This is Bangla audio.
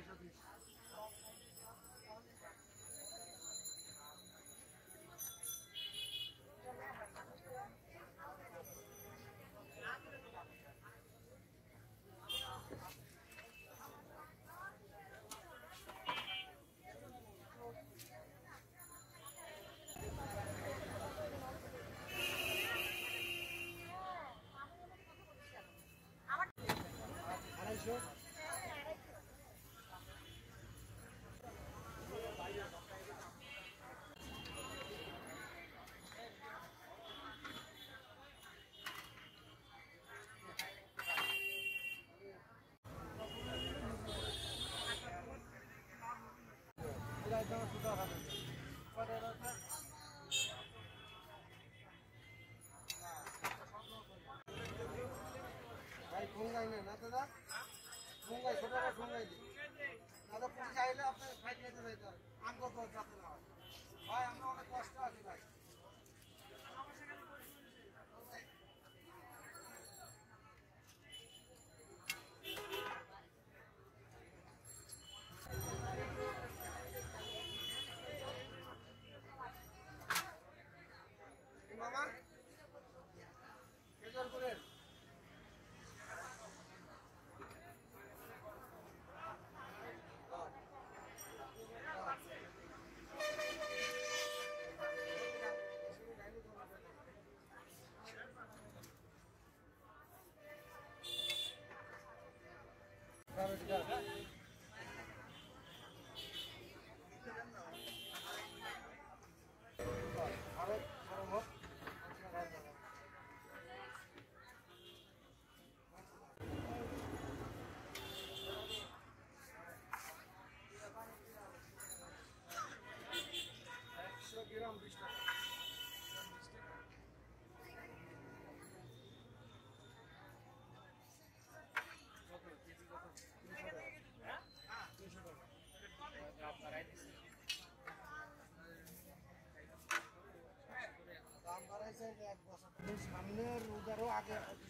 ভাই ঠোঙ্গাই নেন না দাদা, ঠোঙ্গাই ছোটরা ঠোঙ্গাই দিই দাদা। পুলিশ আইলে আপনার ফাইট নিতে যাইতে হবে, আমগো তো যাতে না হয় ভাই। আমরা অনেক কষ্ট আছি ভাই। মামা কেজন করেন গ্রাম 20 টাকা। দাম বাড়াইছে এক বছর, সামনের রোজারও আগে